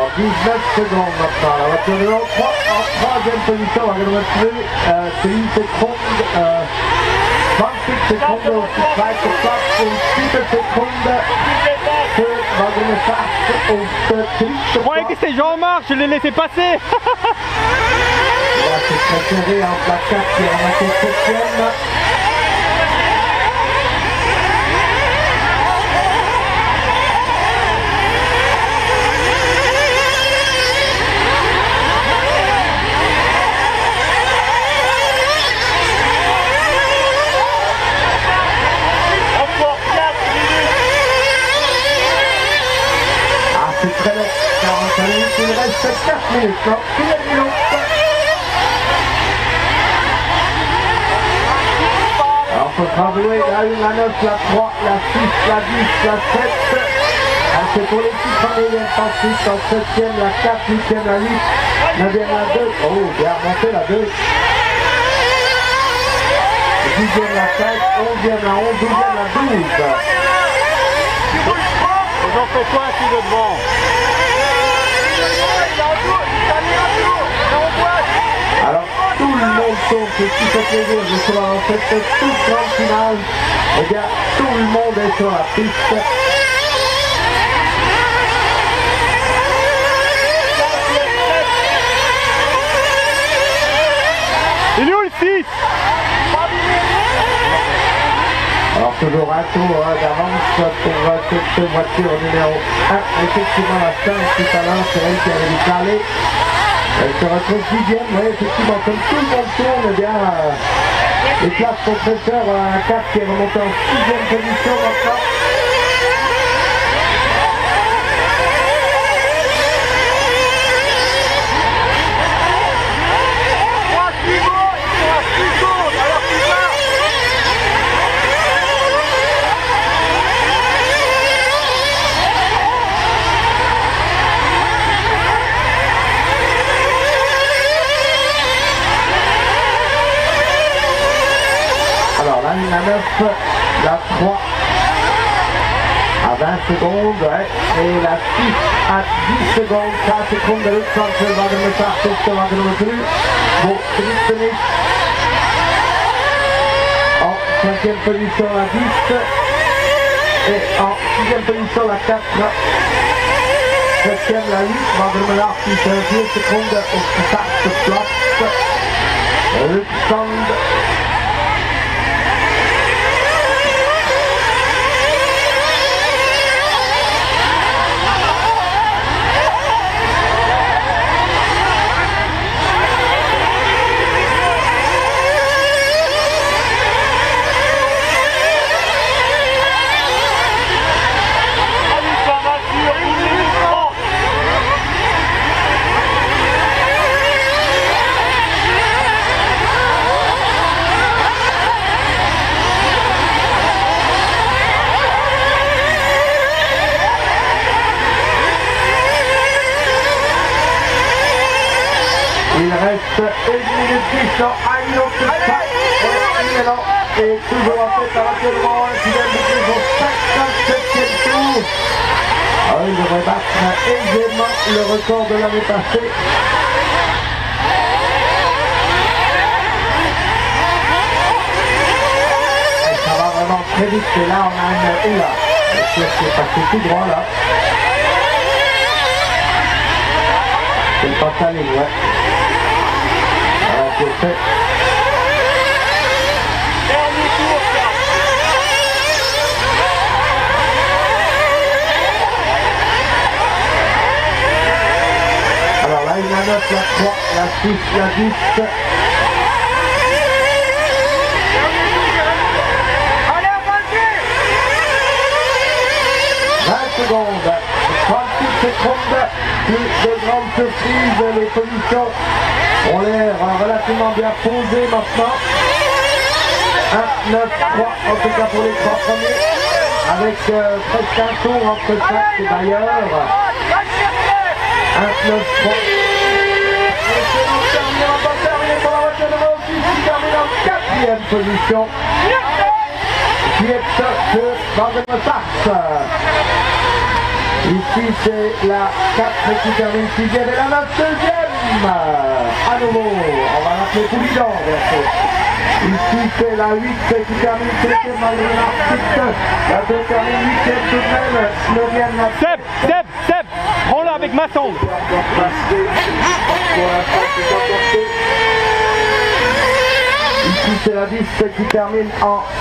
19 secondes maintenant. La voiture numéro 3 en troisième position. On va retrouver 10 secondes. 20 seconden auf die zweite Platz und 7 Sekunden für Wagen 8 auf der dritte Platz. Je croyais que c'était Jean-Marc, je l'ai laissé passer. Là, c'est très serré entre la 4 et la 7e. C'est très long, 45 minutes, il reste 4 minutes, non, 1 minute. Alors il faudra jouer la 1, la 9, la 3, la 6, la 10, la 7. C'est pour l'équipe moyenne, ensuite en 7e, la 4, 8e, la 8, 9e, la 2. Oh, bien remonté la 2. 10e, la 5, 11e, la 11, 12e, la 12. J'en fais quoi un kilo devant? Alors tout le monde tourne, c'est ce qui fait plaisir justement dans cette toute grande finale. Eh bien, tout le monde est sur la piste. Il est où le 6? Alors toujours un tour d'avance pour cette voiture numéro 1. Effectivement la 5 tout à l'heure, c'est elle qui avait décalé. Elle se retrouve 10e, oui effectivement comme tout le monde tourne, eh bien les classes compresseurs, un 4 qui est remonté en 6e position maintenant. Alors la 9, la 3 à 20 secondes et la 6 à 10 secondes, 4 secondes de lutte contre le Wagen mit 8 ist der Wagen Nummer 3, wo dritten ist. En 5e position la 10 et en 6e position la 4. 7e la 8, Wagen Nummer 8 ist 4 Sekunden auf der 6. Platz. Rückstand. Il reste 1 minute 10 à une autre passe. Et toujours en tête à l'actuellement qui vient de boucler son 57e tour. Alors il devrait battre aisément le record de l'année passée. Et ça va vraiment très vite. Et là on a une oula. C'est passé tout droit là. C'est pas ça les ouais. C'est fait. Alors là, il y a 9, la 3, la 6, la 10. Allez, vas-y! 20 secondes, 38 secondes, plus de grandes surprises, les positions ont l'air relativement bien posées maintenant. 1, 9, 3, en tout cas pour les 3 premiers, avec presque un tour entre chaque d'ailleurs. 1, 9, 3. Et c'est nous terminé, on va terminer pour la voiture numéro 6 qui termine en 4e position. Qui est ce Wagen mit 8. Ici c'est la 4 qui termine 6e et la 9 2e. À nouveau, on va rappeler Poulidor. Ici c'est la 8 qui termine 7e malgré l'article. La 2 termine 8e tout de même. 9e la Seb, prends-la avec ma sonde. Ici c'est la 10 qui termine en